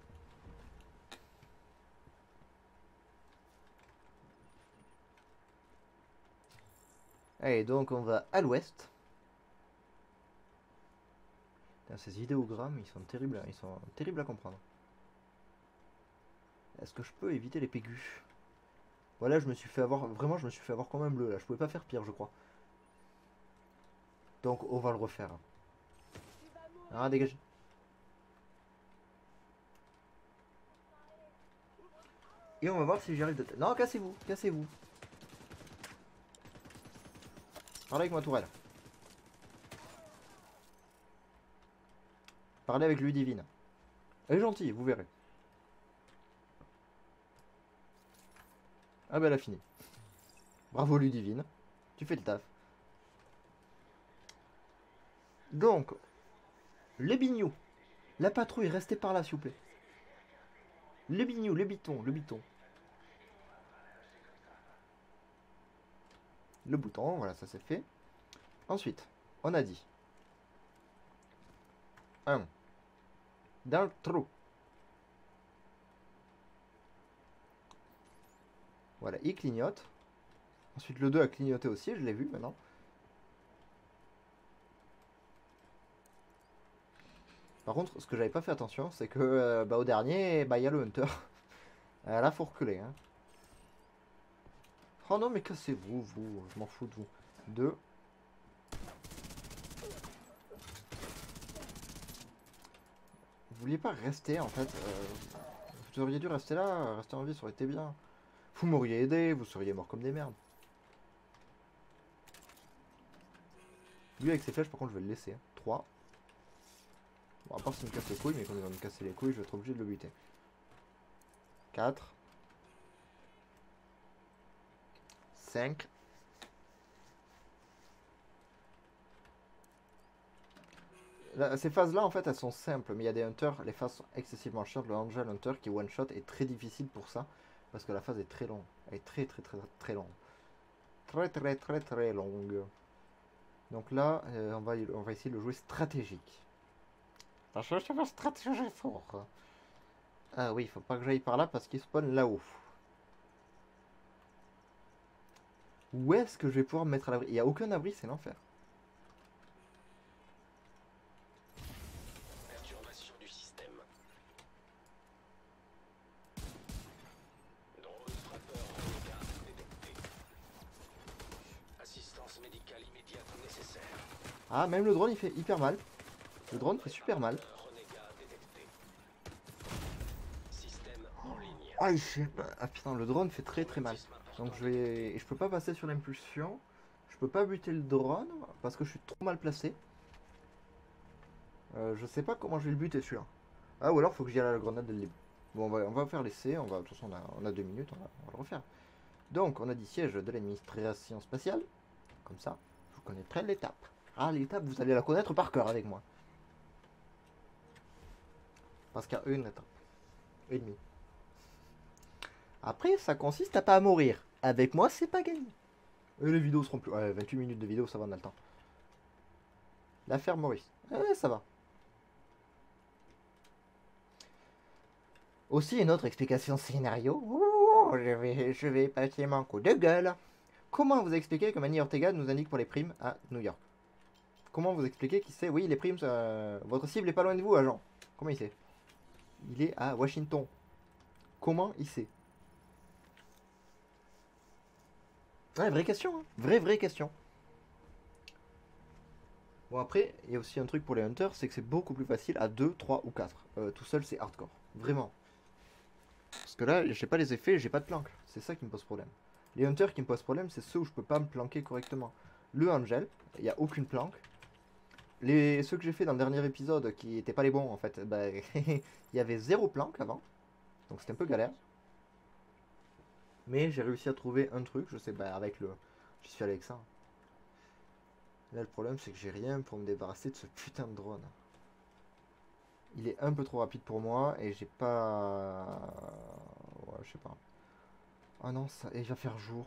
Allez, donc on va à l'ouest. Ces idéogrammes, ils sont terribles, ils sont terribles à comprendre. Est-ce que je peux éviter les pégus? Voilà, je me suis fait avoir, vraiment, je me suis fait avoir comme un bleu là. Je pouvais pas faire pire, je crois. Donc, on va le refaire. Ah, dégage. Et on va voir si j'y arrive de tête. Non, cassez-vous, cassez-vous. Parlez avec ma tourelle. Parlez avec lui divine. Elle est gentille, vous verrez. Ah bah elle a fini. Bravo Ludivine. Tu fais le taf. Donc, les bignous. La patrouille, restez par là, s'il vous plaît. Le bignou, le biton, le biton. Le bouton, voilà, ça c'est fait. Ensuite, on a dit un dans le trou. Voilà, il clignote. Ensuite, le deux a clignoté aussi, je l'ai vu maintenant. Par contre, ce que j'avais pas fait attention, c'est que euh, bah, au dernier, bah, il y a le Hunter. Euh, là, faut reculer. Hein. Oh non, mais cassez-vous, vous. Je m'en fous de vous. Deux. Vous vouliez pas rester, en fait. Euh, vous auriez dû rester là. Rester en vie, ça aurait été bien. Vous m'auriez aidé, vous seriez morts comme des merdes. Lui, avec ses flèches, par contre, je vais le laisser. Hein. trois. Bon, à part s'il me casse les couilles, mais quand il va me casser les couilles, je vais être obligé de le buter. quatre. cinq. Là, ces phases-là, en fait, elles sont simples, mais il y a des hunters, les phases sont excessivement chiantes. Le Angel Hunter qui one-shot est très difficile pour ça, parce que la phase est très longue. Elle est très très très très longue. Très très très très longue. Donc là, euh, on, va, on va essayer de le jouer stratégique. Je vais stratégie fort. Ah oui, il faut pas que j'aille par là parce qu'il spawn là-haut. Où est-ce que je vais pouvoir me mettre à l'abri? Il n'y a aucun abri, c'est l'enfer. Perturbation du système. Drone frappeur renégat détecté. Assistance médicale immédiate nécessaire. Ah, même le drone il fait hyper mal. Le drone fait super mal. Renégat détecté. Système en ligne. Ah, il fait... ah putain, le drone fait très très mal. Donc je vais... Et je peux pas passer sur l'impulsion. Je peux pas buter le drone parce que je suis trop mal placé. Euh, je sais pas comment je vais le buter celui-là. Ah, ou alors faut que j'y aille à la grenade dès le début. Bon, on va, on va faire l'essai. On va... De toute façon, on a, on a deux minutes. On va, on va le refaire. Donc, on a dit siège de l'administration spatiale. Comme ça, je connaîtrai l'étape. Ah, l'étape, vous allez la connaître par cœur avec moi. Parce qu'il y a une étape. Et demie. Après, ça consiste à pas mourir. Avec moi, c'est pas gagné. Et les vidéos seront plus... Ouais, vingt-huit minutes de vidéo, ça va, on a le temps. L'affaire Maurice. Ouais, ça va. Aussi, une autre explication scénario. Ouh, je vais, je vais passer mon coup de gueule. Comment vous expliquer que Manny Ortega nous indique pour les primes à New York? Comment vous expliquer qu'il sait, oui, les primes, euh, votre cible est pas loin de vous, agent? Comment il sait? Il est à Washington. Comment il sait? Ouais, vraie question, hein. Vraie, vraie question. Bon, après, il y a aussi un truc pour les hunters, c'est que c'est beaucoup plus facile à deux, trois ou quatre. Euh, tout seul, c'est hardcore. Vraiment. Parce que là, j'ai pas les effets, j'ai pas de planque. C'est ça qui me pose problème. Les hunters qui me posent problème, c'est ceux où je peux pas me planquer correctement. Le Angel, il n'y a aucune planque. Les, ceux que j'ai fait dans le dernier épisode, qui étaient pas les bons en fait, bah, il y avait zéro planque avant. Donc c'était un peu galère. Mais j'ai réussi à trouver un truc, je sais, bah avec le... J'y suis allé avec ça. Là le problème c'est que j'ai rien pour me débarrasser de ce putain de drone. Il est un peu trop rapide pour moi et j'ai pas... Ouais, je sais pas. Ah non, ça... Et il va faire jour.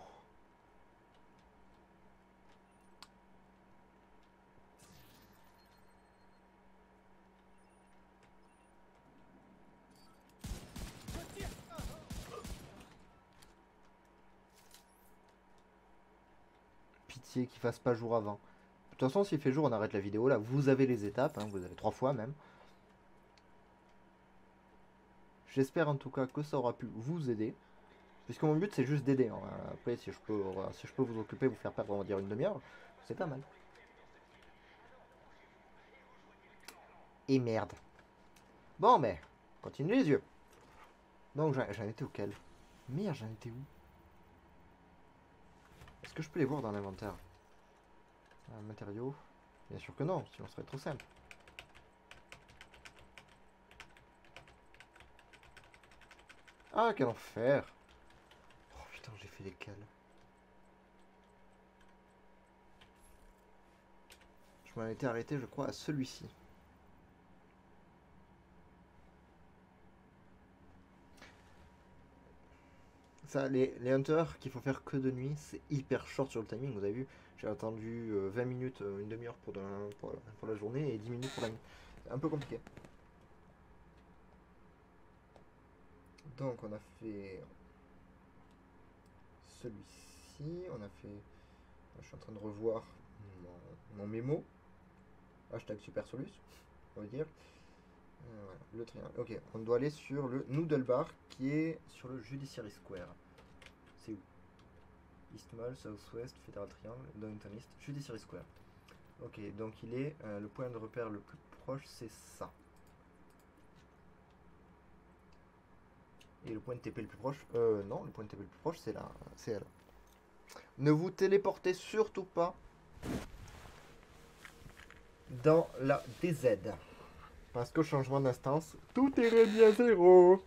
Pitié qu'il fasse pas jour avant. De toute façon, s'il fait jour, on arrête la vidéo. Là, vous avez les étapes, hein, vous avez trois fois même. J'espère en tout cas que ça aura pu vous aider. Puisque mon but, c'est juste d'aider. Hein. Après, si je, peux, si je peux vous occuper, vous faire perdre, on va dire, une demi-heure, c'est pas mal. Et merde. Bon, mais, continue les yeux. Donc, j'en étais auquel? Merde, j'en étais où? Est-ce que je peux les voir dans l'inventaire? Un matériau? Bien sûr que non, sinon ce serait trop simple. Ah, quel enfer! Oh putain, j'ai fait lesquels? Je m'en étais arrêté, je crois, à celui-ci. Ça, les, les hunters qu'il faut faire que de nuit, c'est hyper short sur le timing. Vous avez vu, j'ai attendu euh, vingt minutes, euh, une demi-heure pour, de- pour, pour la journée et dix minutes pour la nuit. C'est un peu compliqué. Donc on a fait celui-ci, on a fait... Je suis en train de revoir mon, mon mémo. Hashtag super solus, on va dire. Euh, voilà, le triangle. Ok, on doit aller sur le Noodle Bar qui est sur le Judiciary Square. C'est où? East Mall, Southwest, Federal Triangle, Downtown East, Judiciary Square. Ok, donc il est euh, le point de repère le plus proche, c'est ça. Et le point de T P le plus proche, euh, non, le point de T P le plus proche, c'est là, c'est elle. Ne vous téléportez surtout pas dans la D Z. Parce qu'au changement d'instance, tout est réduit à zéro.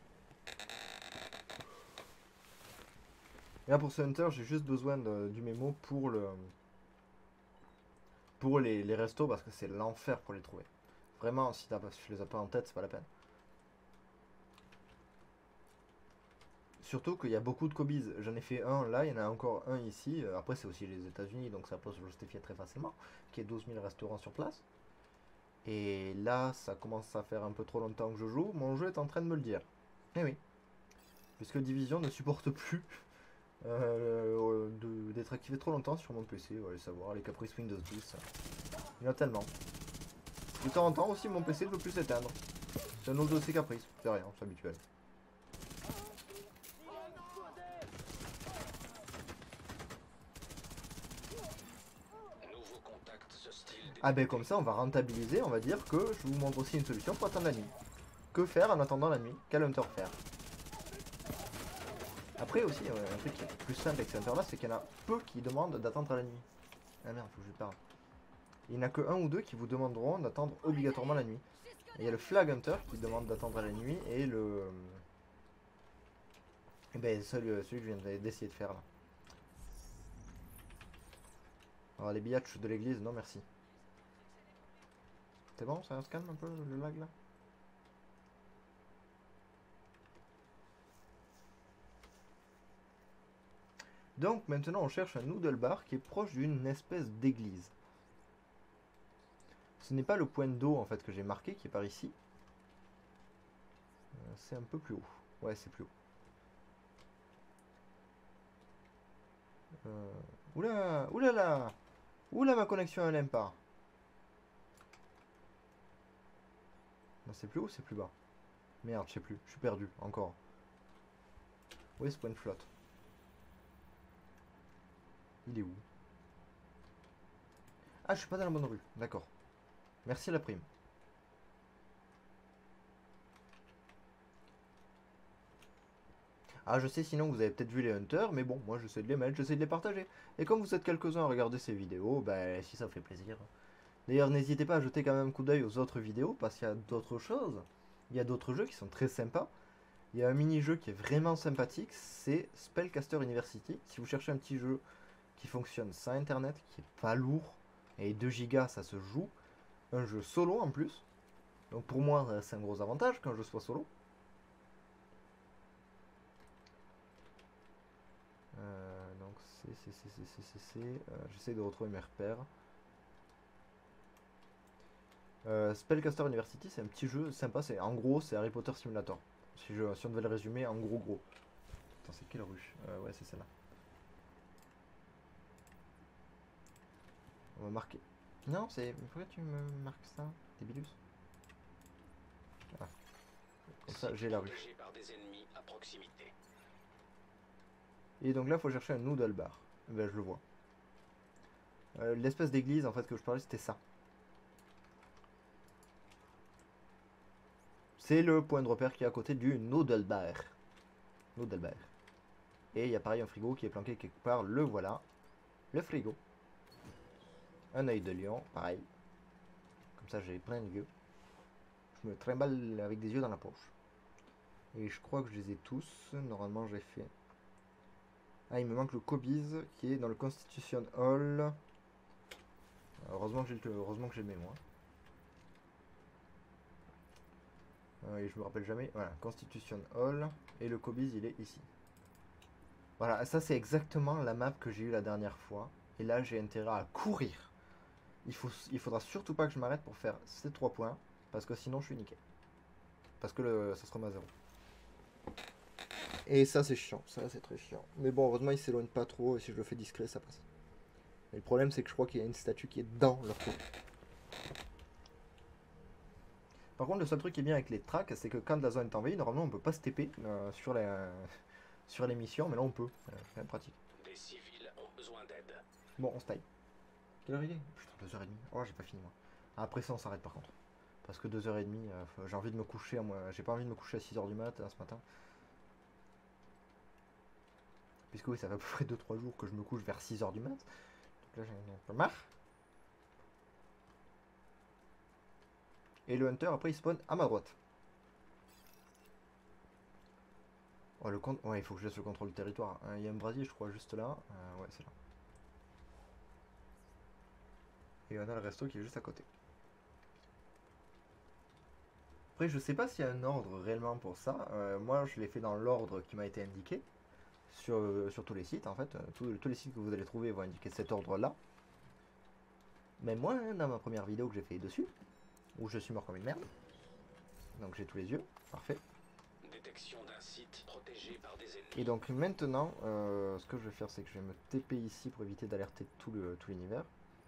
Et là pour ce hunter, j'ai juste besoin de, du mémo pour le pour les, les restos parce que c'est l'enfer pour les trouver. Vraiment, si tu les as pas en tête, c'est pas la peine. Surtout qu'il y a beaucoup de cobies. J'en ai fait un là, il y en a encore un ici. Après, c'est aussi les États-Unis, donc ça peut se justifier très facilement. Qui est douze mille restaurants sur place. Et là, ça commence à faire un peu trop longtemps que je joue. Mon jeu est en train de me le dire. Eh oui. Puisque Division ne supporte plus euh, d'être activé trop longtemps sur mon P C. Vous allez savoir, les caprices Windows dix. Il y en a tellement. De temps en temps aussi, mon P C ne peut plus s'éteindre. C'est un autre de ces caprices. C'est rien, c'est habituel. Ah ben comme ça on va rentabiliser, on va dire que je vous montre aussi une solution pour attendre la nuit. Que faire en attendant la nuit? Quel hunter faire? Après aussi, euh, un truc qui est plus simple avec ces hunters là, c'est qu'il y en a peu qui demandent d'attendre la nuit. Ah merde, faut que je parle. Il n'y en a que un ou deux qui vous demanderont d'attendre obligatoirement la nuit. Et il y a le flag hunter qui demande d'attendre la nuit et le... Et ben celui, celui que je viens d'essayer de faire là. Alors les billatchs de l'église, non merci. C'est bon, ça se calme un peu le lag là? Donc maintenant on cherche un noodle bar qui est proche d'une espèce d'église. Ce n'est pas le point d'eau en fait que j'ai marqué qui est par ici. Euh, c'est un peu plus haut. Ouais, c'est plus haut. Euh... Oula, oula là, oula ma connexion elle aime pas. Non, c'est plus haut, c'est plus bas. Merde, je sais plus, je suis perdu encore. Où est ce point de flotte? Il est où? Ah, je suis pas dans la bonne rue, d'accord. Merci la prime. Ah, je sais sinon vous avez peut-être vu les hunters, mais bon, moi j'essaie de les mettre, j'essaie de les partager. Et comme vous êtes quelques-uns à regarder ces vidéos, bah si ça vous fait plaisir. D'ailleurs, n'hésitez pas à jeter quand même un coup d'œil aux autres vidéos, parce qu'il y a d'autres choses. Il y a d'autres jeux qui sont très sympas. Il y a un mini-jeu qui est vraiment sympathique, c'est Spellcaster University. Si vous cherchez un petit jeu qui fonctionne sans internet, qui est pas lourd, et deux gigas ça se joue. Un jeu solo en plus. Donc pour moi, c'est un gros avantage qu'un jeu soit solo. Euh, donc c'est, c'est, c'est, c'est, c'est, c'est, c'est. Euh, j'essaie de retrouver mes repères. Euh, Spellcaster University, c'est un petit jeu sympa. C'est en gros, c'est Harry Potter Simulator. Si, je, si on devait le résumer, en gros, gros. Attends, c'est quelle rue? euh, Ouais, c'est celle-là. On va marquer. Non, c'est. Pourquoi tu me marques ça? T'es bilus? Ah. Comme ça, j'ai la rue. Par des ennemis à proximité. Et donc là, il faut chercher un noodle bar. Ben, je le vois. Euh, L'espèce d'église, en fait, que je parlais, c'était ça. C'est le point de repère qui est à côté du noodle bar. Noodle bar. Et il y a pareil un frigo qui est planqué quelque part. Le voilà. Le frigo. Un œil de lion, pareil. Comme ça, j'ai plein de yeux. Je me trimballe avec des yeux dans la poche. Et je crois que je les ai tous. Normalement, j'ai fait. Ah, il me manque le Cobies qui est dans le Constitution Hall. Heureusement que j'ai le, heureusement que j'ai le mémoire. Euh, et je me rappelle jamais. Voilà, Constitution Hall. Et le Cobiz, il est ici. Voilà, ça c'est exactement la map que j'ai eue la dernière fois. Et là, j'ai intérêt à courir. Il, faut, il faudra surtout pas que je m'arrête pour faire ces trois points. Parce que sinon, je suis niqué. Parce que le, ça se remet à zéro. Et ça, c'est chiant. Ça, c'est très chiant. Mais bon, heureusement, il s'éloigne pas trop. Et si je le fais discret, ça passe. Mais le problème, c'est que je crois qu'il y a une statue qui est dans leur trou. Par contre, le seul truc qui est bien avec les tracks, c'est que quand la zone est envahie, normalement, on peut pas se T P euh, sur, la, sur les missions. Mais là, on peut. Euh, c'est quand même pratique. Des civils ont besoin d'aide. Bon, on se taille. Quelle heure il est? Putain, deux heures trente. Oh, j'ai pas fini, moi. Après ça, on s'arrête par contre. Parce que deux heures trente, euh, j'ai envie de me coucher. Moi, j'ai pas envie de me coucher à six heures du mat hein, ce matin. Puisque oui, ça fait à peu près deux trois jours que je me couche vers six heures du mat. Donc là, j'en ai un peu marre. Et le Hunter, après, il spawn à ma droite. Oh, le compte... Ouais, il faut que je laisse le contrôle du territoire. Hein, il y a un brasier, je crois, juste là. Euh, ouais, c'est là. Et on a le resto qui est juste à côté. Après, je sais pas s'il y a un ordre réellement pour ça. Euh, moi, je l'ai fait dans l'ordre qui m'a été indiqué. Sur, euh, sur tous les sites, en fait. Tous, tous les sites que vous allez trouver vont indiquer cet ordre-là. Mais moi, hein, dans ma première vidéo que j'ai fait dessus, où je suis mort comme une merde. Donc j'ai tous les yeux. Parfait. Détection d'un site protégé par des ennemis. Et donc maintenant, euh, ce que je vais faire, c'est que je vais me T P ici pour éviter d'alerter tout le tout l'univers.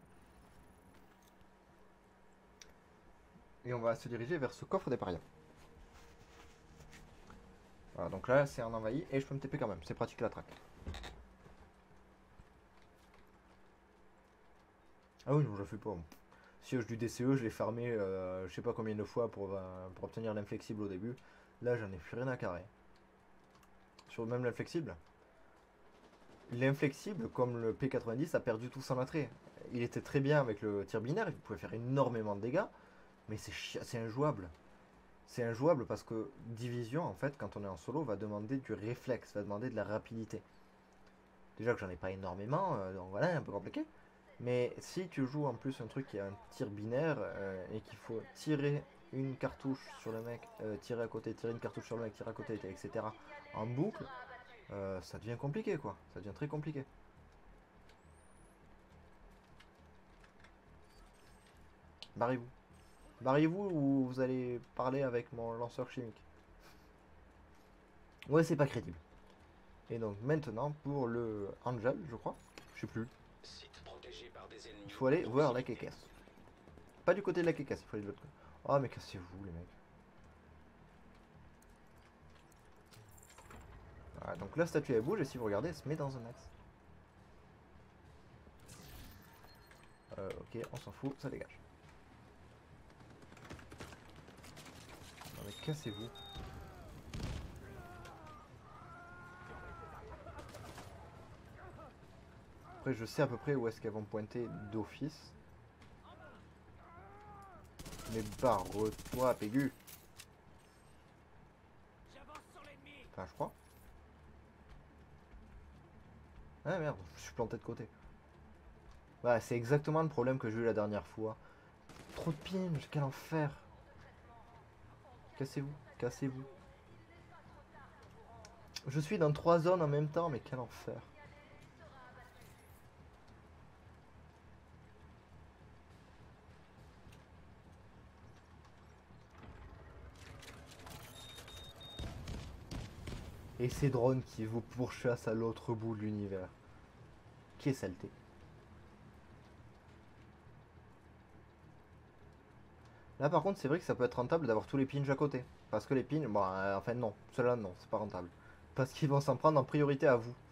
Et on va se diriger vers ce coffre des parias. Voilà, donc là c'est un envahi et je peux me T P quand même, c'est pratique la traque. Ah oui, non, je le fais pas. Siège du D C E, je l'ai farmé euh, je sais pas combien de fois pour, euh, pour obtenir l'inflexible au début. Là j'en ai plus rien à carrer. Sur même l'inflexible. L'inflexible, comme le P quatre-vingt-dix, a perdu tout son attrait. Il était très bien avec le tir binaire, il pouvait faire énormément de dégâts, mais c'est injouable. C'est injouable parce que Division, en fait, quand on est en solo, va demander du réflexe, va demander de la rapidité. Déjà que j'en ai pas énormément, euh, donc voilà, un peu compliqué. Mais si tu joues en plus un truc qui a un tir binaire euh, et qu'il faut tirer une cartouche sur le mec, euh, tirer à côté, tirer une cartouche sur le mec, tirer à côté, et cetera en boucle, euh, ça devient compliqué quoi. Ça devient très compliqué. Barrez-vous. Barrez-vous ou vous allez parler avec mon lanceur chimique. Ouais, c'est pas crédible. Et donc maintenant pour le Angel, je crois. Je sais plus. Site protégé par des ennemis. Il faut aller voir la Kékesse. Pas du côté de la Kékesse, il faut aller de l'autre côté. Oh mais cassez-vous les mecs. Voilà, donc la statue elle bouge et si vous regardez elle se met dans un axe. Euh, ok, on s'en fout, ça dégage. Non mais cassez-vous. Après je sais à peu près où est-ce qu'elles vont pointer d'office. Mais barre-toi, Pégu. Enfin, je crois. Ah merde, je suis planté de côté. Voilà, c'est exactement le problème que j'ai eu la dernière fois. Trop de pinch, quel enfer. Cassez-vous, cassez-vous. Je suis dans trois zones en même temps, mais quel enfer. Et ces drones qui vous pourchassent à l'autre bout de l'univers. Qui est saleté. Là par contre c'est vrai que ça peut être rentable d'avoir tous les pins à côté. Parce que les pins, bon euh, enfin non, ceux-là non, c'est pas rentable. Parce qu'ils vont s'en prendre en priorité à vous.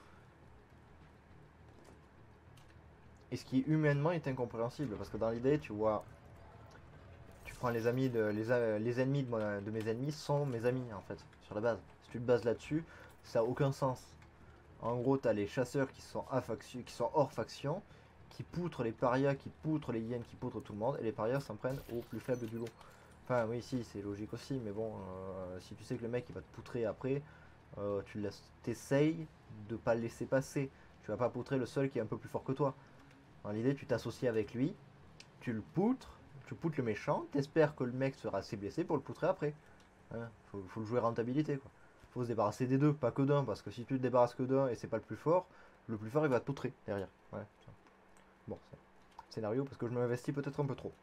Et ce qui humainement est incompréhensible. Parce que dans l'idée tu vois... Tu prends les amis de, les, les ennemis de, mon, de mes ennemis sont mes amis en fait. Sur la base. Si tu te bases là-dessus, ça n'a aucun sens. En gros t'as les chasseurs qui sont, à faction, qui sont hors faction. Qui poutrent les parias, qui poutrent les hyènes, qui poutrent tout le monde, et les parias s'en prennent au plus faible du lot. Enfin oui si c'est logique aussi, mais bon, euh, si tu sais que le mec il va te poutrer après, euh, tu laisses, t'essayes de pas le laisser passer. Tu vas pas poutrer le seul qui est un peu plus fort que toi. Dans l'idée tu t'associes avec lui, tu le poutres, tu poutres le méchant, t'espères que le mec sera assez blessé pour le poutrer après. Hein, faut, faut le jouer rentabilité quoi. Faut se débarrasser des deux, pas que d'un, parce que si tu te débarrasses que d'un et c'est pas le plus fort, le plus fort il va te poutrer derrière. Ouais, ça. Bon, c'est scénario parce que je m'investis peut-être un peu trop.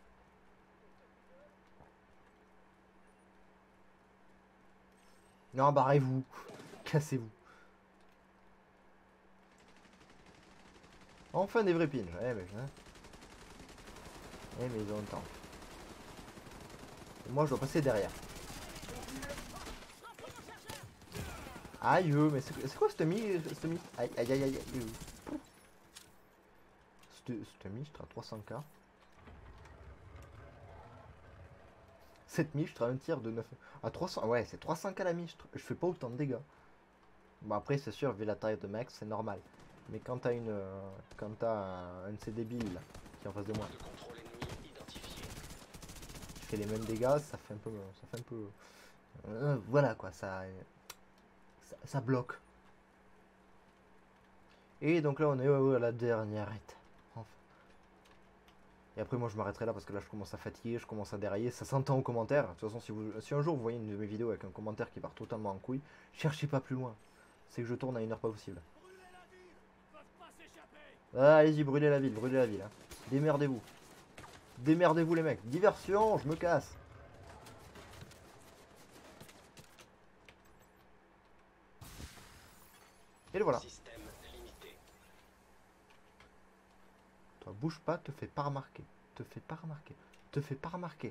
Non, barrez-vous. Cassez-vous. Enfin des vrais pinges. Eh mais, hein. Eh mais ils ont le temps. Et moi je dois passer derrière. Aïe, mais c'est quoi cette mi... Cette mi... Aïe, aïe, aïe, aïe. Cette, cette miche à trois cents K. Cette miche à un tir de neuf... À trois cents... Ouais, c'est trois cents K la miche. Je fais pas autant de dégâts. Bon après c'est sûr, vu la taille de mec, c'est normal. Mais quand t'as une... Euh, quand t'as un, un de ces débiles là, qui est en face de moi, qui fait les mêmes dégâts, ça fait un peu... Ça fait un peu... Euh, voilà quoi, ça, ça... Ça bloque. Et donc là on est à la dernière étape. Enfin. Et après moi je m'arrêterai là parce que là je commence à fatiguer, je commence à dérailler. Ça s'entend aux commentaires. De toute façon si, vous, si un jour vous voyez une de mes vidéos avec un commentaire qui part totalement en couille, cherchez pas plus loin. C'est que je tourne à une heure pas possible. Ah, allez-y, brûlez la ville, brûlez la ville. Hein. Démerdez-vous. Démerdez-vous les mecs. Diversion, je me casse. Et le voilà. Toi, bouge pas, te fais pas remarquer. Te fais pas remarquer. Te fais pas remarquer.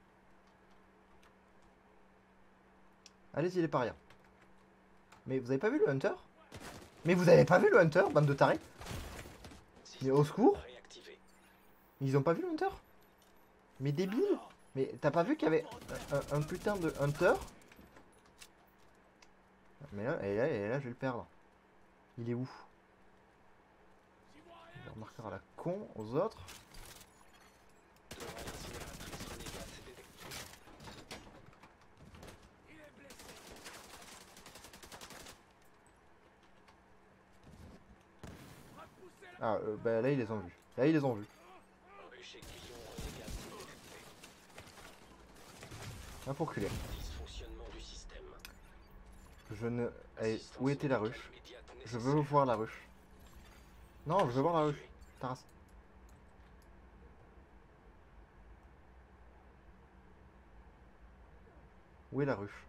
Allez-y les parias. Mais vous avez pas vu le Hunter? Mais vous avez pas vu le Hunter, bande de tarés? Mais au secours? Ils ont pas vu le Hunter? Mais débile! Mais t'as pas vu qu'il y avait un, un, un putain de Hunter? Mais là, et là, et là, je vais le perdre. Il est où? Le marqueur à la con aux autres. Ah, euh, bah là, ils les ont vus. Là, ils les ont vus. Un pour culer. Je ne... Allez, où était la ruche? Je veux voir la ruche. Non, je veux voir la ruche. Taras. Où est la ruche?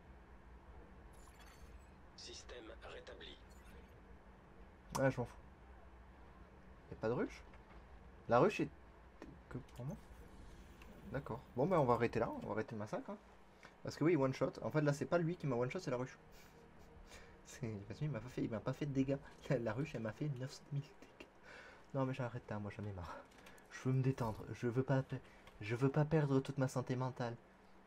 Système rétabli. Ouais, je m'en fous. Y'a pas de ruche? La ruche est... que pour moi? D'accord. Bon, bah on va arrêter là. On va arrêter le massacre. Hein. Parce que oui, one shot. En fait, là, c'est pas lui qui m'a one shot, c'est la ruche. Parce qu'il m'a pas fait, il m'a pas fait de dégâts. La, la ruche, elle m'a fait neuf cent mille dégâts. Non, mais j'arrête là, moi j'en ai marre. Je veux me détendre. Je veux pas, je veux pas perdre toute ma santé mentale.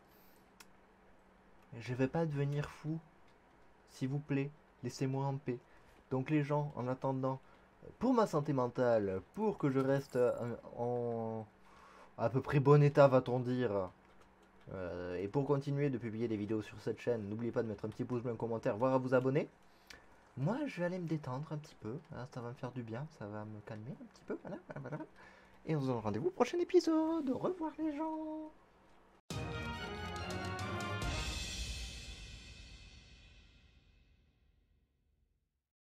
Je veux pas devenir fou. S'il vous plaît, laissez-moi en paix. Donc les gens, en attendant, pour ma santé mentale, pour que je reste en à peu près bon état, va-t-on dire, euh, et pour continuer de publier des vidéos sur cette chaîne, n'oubliez pas de mettre un petit pouce bleu, un commentaire, voire à vous abonner. Moi, je vais aller me détendre un petit peu. Hein, ça va me faire du bien, ça va me calmer un petit peu. Voilà, voilà, voilà. Et on se donne rendez-vous au prochain épisode. Au revoir les gens.